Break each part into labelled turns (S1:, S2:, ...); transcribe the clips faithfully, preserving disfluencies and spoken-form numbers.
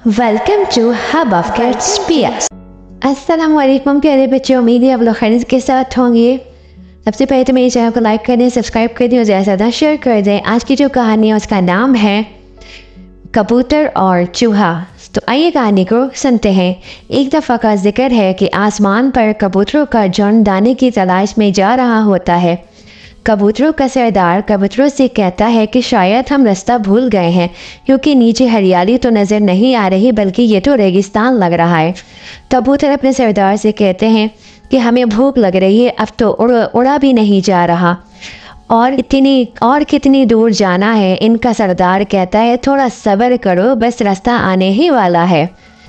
S1: Welcome to hub of kids पियास। अस्सलाम वालेकुम प्यारे बच्चों, उम्मीद है आप लोग खैरियत के साथ होंगे। सबसे पहले तो मेरे चैनल को लाइक कर दें, सब्सक्राइब कर दें और ज़्यादा से ज़्यादा शेयर कर दें। आज की जो कहानी है उसका नाम है कबूतर और चूहा। तो आइए कहानी को सुनते हैं। एक दफ़ा का जिक्र है कि आसमान पर कबूतरों का झुंड दाने की तलाश में जा रहा होता है। कबूतरों का सरदार कबूतरों से कहता है कि शायद हम रास्ता भूल गए हैं, क्योंकि नीचे हरियाली तो नज़र नहीं आ रही बल्कि ये तो रेगिस्तान लग रहा है। कबूतर अपने सरदार से कहते हैं कि हमें भूख लग रही है, अब तो उड़ उड़ा भी नहीं जा रहा और इतनी और कितनी दूर जाना है। इनका सरदार कहता है थोड़ा सब्र करो, बस रास्ता आने ही वाला है।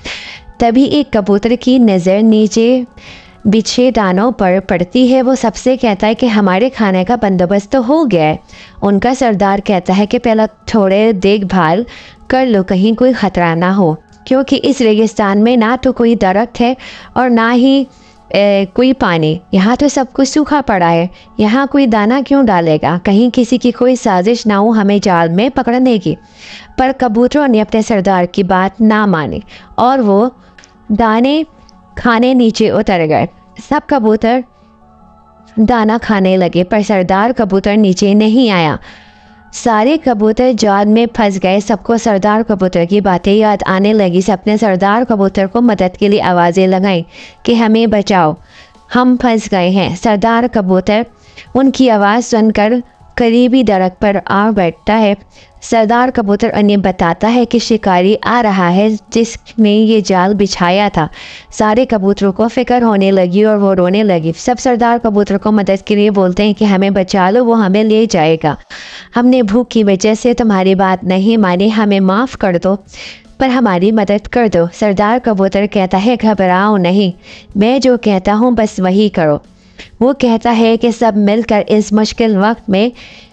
S1: तभी एक कबूतर की नज़र नीचे बिछे दानों पर पड़ती है। वो सबसे कहता है कि हमारे खाने का बंदोबस्त तो हो गया है। उनका सरदार कहता है कि पहला थोड़े देखभाल कर लो, कहीं कोई ख़तरा ना हो, क्योंकि इस रेगिस्तान में ना तो कोई दरख्त है और ना ही ए, कोई पानी। यहाँ तो सब कुछ सूखा पड़ा है, यहाँ कोई दाना क्यों डालेगा? कहीं किसी की कोई साजिश ना हो हमें जाल में पकड़ने की। पर कबूतरों ने अपने सरदार की बात ना मानी और वो दाने खाने नीचे उतर गए। सब कबूतर दाना खाने लगे, पर सरदार कबूतर नीचे नहीं आया। सारे कबूतर जाल में फंस गए। सबको सरदार कबूतर की बातें याद आने लगी। सबने सरदार कबूतर को मदद के लिए आवाज़ें लगाई कि हमें बचाओ, हम फंस गए हैं। सरदार कबूतर उनकी आवाज़ सुनकर करीबी दरख्त पर आ बैठता है। सरदार कबूतर उन्हें बताता है कि शिकारी आ रहा है जिसने ये जाल बिछाया था। सारे कबूतरों को फिक्र होने लगी और वो रोने लगी। सब सरदार कबूतर को मदद के लिए बोलते हैं कि हमें बचा लो, वो हमें ले जाएगा। हमने भूख की वजह से तुम्हारी बात नहीं मानी, हमें माफ़ कर दो, पर हमारी मदद कर दो। सरदार कबूतर कहता है घबराओ नहीं, मैं जो कहता हूँ बस वही करो। वो कहता है कि सब मिलकर इस मुश्किल वक्त में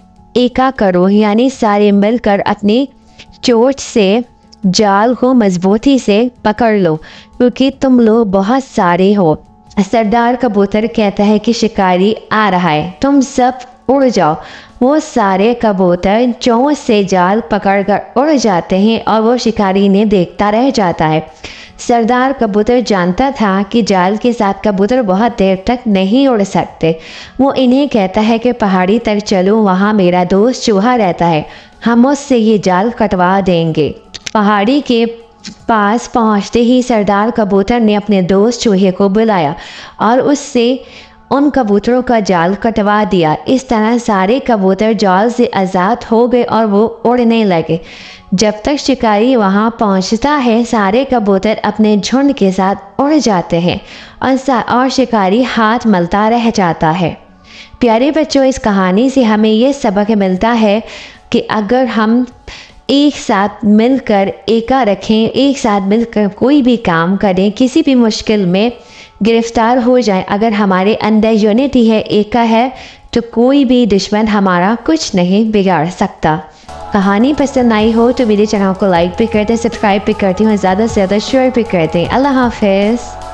S1: एका करो, यानी सारे मिलकर अपनी चोट से जाल को मजबूती से पकड़ लो, क्योंकि तुम लोग बहुत सारे हो। सरदार कबूतर कहता है कि शिकारी आ रहा है, तुम सब उड़ जाओ। वो सारे कबूतर चोंच से जाल पकड़कर उड़ जाते हैं और वो शिकारी ने देखता रह जाता है। सरदार कबूतर जानता था कि जाल के साथ कबूतर बहुत देर तक नहीं उड़ सकते। वो इन्हें कहता है कि पहाड़ी तक चलो, वहाँ मेरा दोस्त चूहा रहता है, हम उससे ये जाल कटवा देंगे। पहाड़ी के पास पहुँचते ही सरदार कबूतर ने अपने दोस्त चूहे को बुलाया और उससे उन कबूतरों का जाल कटवा दिया। इस तरह सारे कबूतर जाल से आज़ाद हो गए और वो उड़ने लगे। जब तक शिकारी वहाँ पहुँचता है, सारे कबूतर अपने झुंड के साथ उड़ जाते हैं और और शिकारी हाथ मलता रह जाता है। प्यारे बच्चों, इस कहानी से हमें ये सबक मिलता है कि अगर हम एक साथ मिलकर एका रखें, एक साथ मिलकर कोई भी काम करें, किसी भी मुश्किल में गिरफ्तार हो जाए, अगर हमारे अंदर यूनिटी है, एका है, तो कोई भी दुश्मन हमारा कुछ नहीं बिगाड़ सकता। कहानी पसंद आई हो तो मेरे चैनल को लाइक भी कर दें, सब्सक्राइब भी करती हूँ, ज़्यादा से ज़्यादा शेयर भी करते हैं। अल्लाह हाफ़िज़।